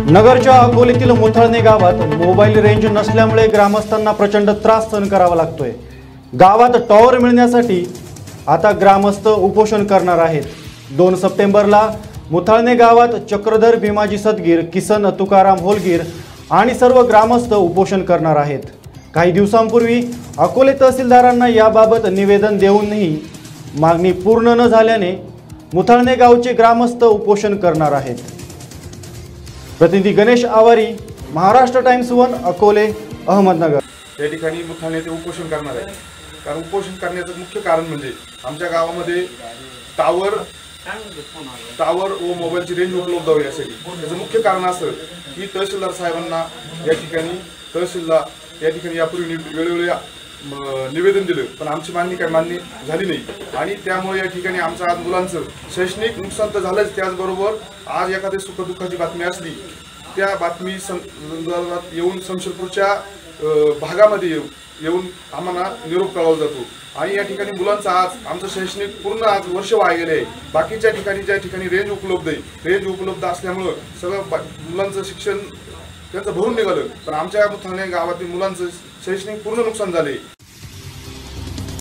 नगरच्या अकोलेतील मुथळणे गावात mobile range नसल्यामुळे ग्रामस्थांना प्रचंड त्रास सहन करावा लागतोय। गावात टॉवर मिळण्यासाठी आता ग्रामस्थ उपोषण करणार आहेत। 2 सप्टेंबरला मुथळणे गावात चक्रधर भीमाजी सदगीर, किसन तुकाराम होलगीर आणि सर्व ग्रामस्थ उपोषण करणार आहेत। काही दिवसांपूर्वी अकोले तहसीलदारांना याबाबत निवेदन देऊनही मागणी पूर्ण न झाल्याने मुथळणे गावचे ग्रामस्थ उपोषण करणार आहेत। प्रतिनिधी गणेश आवारी, महाराष्ट्र टाइम्स 1, अकोले, अहमदनगर। या ठिकाणी मुथळणे ते उपोषण करणार आहे। कारण उपोषण करण्याचं मुख्य कारण म्हणजे आमच्या गावामध्ये टावर व मोबाईलची रेंज उपलब्ध व्हावी यासाठी। त्याचं मुख्य कारण असं की तहसीलदार साहेबांना या ठिकाणी यापूर्वी वेळोवेळी निवेदन दिलं, पण आमची मागणी काही मान्य झाली नाही आणि त्यामुळे या ठिकाणी आमच्या आज मुलांचं शैक्षणिक नुकसान तर झालंच, त्याचबरोबर आज एखादी सुखदुःखाची बातमी असली त्या बातमी संदर्भात येऊन शमशेरपूरच्या भागामध्ये येऊन आम्हाला निरोप कळवला जातो आणि या ठिकाणी मुलांचं आज आमचं शैक्षणिक पूर्ण आज वर्ष वाया गेले आहे। बाकीच्या ठिकाणी ज्या ठिकाणी रेंज उपलब्ध आहे, रेंज उपलब्ध असल्यामुळं सगळं मुलांचं शिक्षण त्यांचं भरून निघालं, पण आमच्या मुथळणे गावातील मुलांचं शैक्षणिक पूर्ण नुकसान झाले।